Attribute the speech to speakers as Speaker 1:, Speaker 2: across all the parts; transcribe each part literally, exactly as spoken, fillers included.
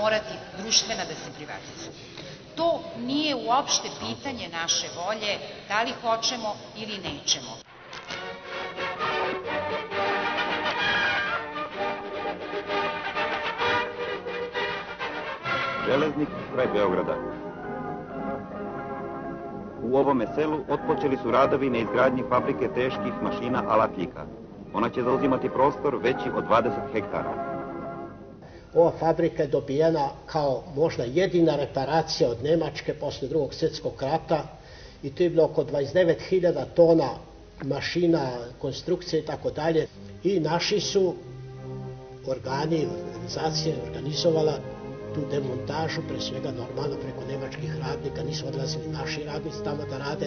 Speaker 1: morati društvena da se privatizuje. To nije uopšte pitanje naše volje, da li hoćemo ili nećemo.
Speaker 2: Železnik kraj Beograda. U ovome selu otpočeli su radovi na izgradnji fabrike teških mašina alatljika. Ona će zauzimati prostor veći od dvadeset hektara.
Speaker 3: Ova fabrika je dobijena kao možda jedina reparacija od Nemačke posle drugog svjetskog rata i to je bilo oko dvadeset devet hiljada tona mašina, konstrukcije i tako dalje. I naši su organi, organizacije organizovala tu demontažu, pre svega normalno preko nemačkih radnika, nisu odlazili naši radnici tamo da rade.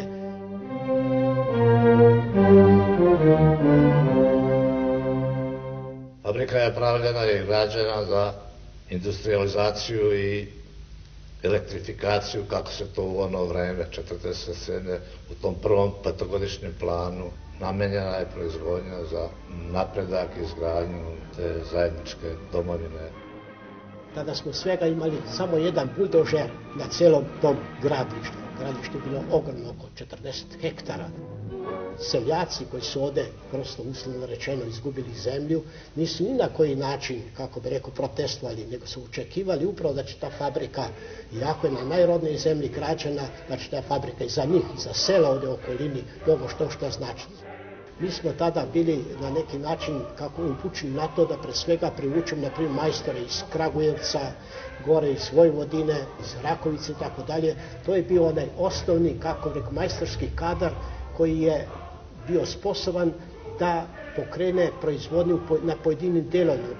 Speaker 4: Fabrika je pravljena i građena za industrializaciju i elektrifikaciju, kako se to u ono vreme, četrdeset sedme u tom prvom petogodišnjem planu, namenjena je proizvodnja za napredak i izgradnju te zajedničke domovine.
Speaker 3: Tada smo svega imali samo jedan buldožer na celom tom gradištu. Gradište je bilo ogromno, oko četrdeset hektara. Seljaci koji su ovde, prosto uslovno rečeno, izgubili zemlju, nisu ni na koji način, kako bi rekao, protestovali, nego su očekivali upravo da će ta fabrika, iako je na najrodnijoj zemlji građana, da će ta fabrika i za njih, i za sela ovde u okolini, mnogo što što znači. Mi smo tada bili na neki način, kako upućeni na to, da pre svega privučemo, na primjer, majstore iz Kragujevca, gore iz Vojvodine, iz Rakovice i tako dalje. To je bio onaj osnovni, kako bi rekao, majstorski kadar koji je bio sposoban da pokrene proizvodnju na pojedinim delovima.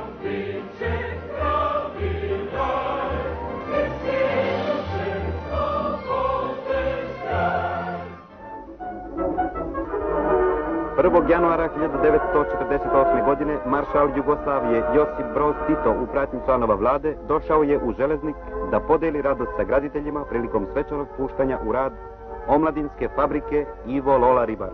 Speaker 2: prvog januara hiljadu devetsto četrdeset osme. godine maršal Jugoslavije Josip Broz Tito u pratnji članova vlade došao je u Železnik da podeli radost sa graditeljima prilikom svečanog puštanja u rad omladinske fabrike Ivo Lola Ribar.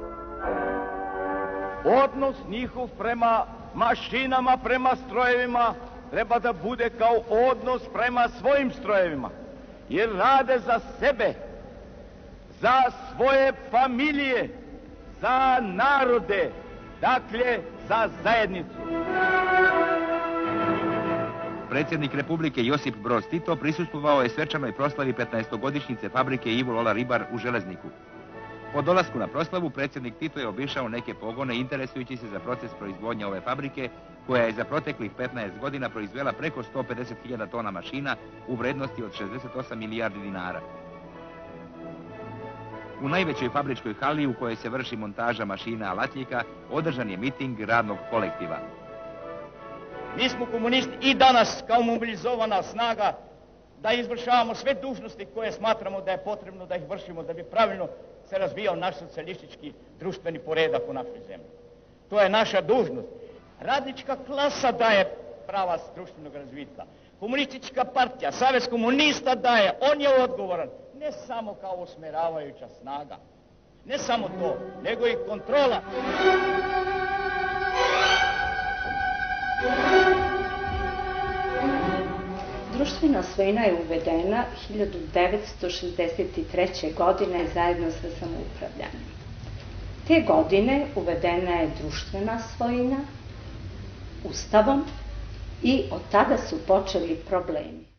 Speaker 5: Odnos njihov prema mašinama, prema strojevima treba da bude kao odnos prema svojim strojevima, jer rade za sebe, za svoje familije, za narode, dakle za zajednicu.
Speaker 6: Predsjednik Republike Josip Broz Tito prisustvovao je svečanoj proslavi petnaestogodišnjice fabrike Ivo Lola Ribar u Železniku. Po dolasku na proslavu predsjednik Tito je obišao neke pogone interesujući se za proces proizvodnje ove fabrike, koja je za proteklih petnaest godina proizvela preko sto pedeset hiljada tona mašina u vrednosti od šezdeset osam milijardi dinara. U najvećoj fabričkoj hali u kojoj se vrši montaža mašina alatljika održan je miting radnog kolektiva.
Speaker 5: Mi smo komunisti i danas kao mobilizovana snaga da izvršavamo sve dužnosti koje smatramo da je potrebno da ih vršimo da bi pravilno se razvijao naš socijalistički društveni poredak u našoj zemlji. To je naša dužnost. Radnička klasa daje pravac društvenog razvitka. Komunistička partija, Savez komunista daje, on je odgovoran. Ne samo kao usmeravajuća snaga, ne samo to, nego i kontrola.
Speaker 7: Društvena svojina je uvedena hiljadu devetsto šezdeset treće. godine zajedno sa samoupravljanjem. Te godine uvedena je društvena svojina Ustavom i od tada su počeli problemi.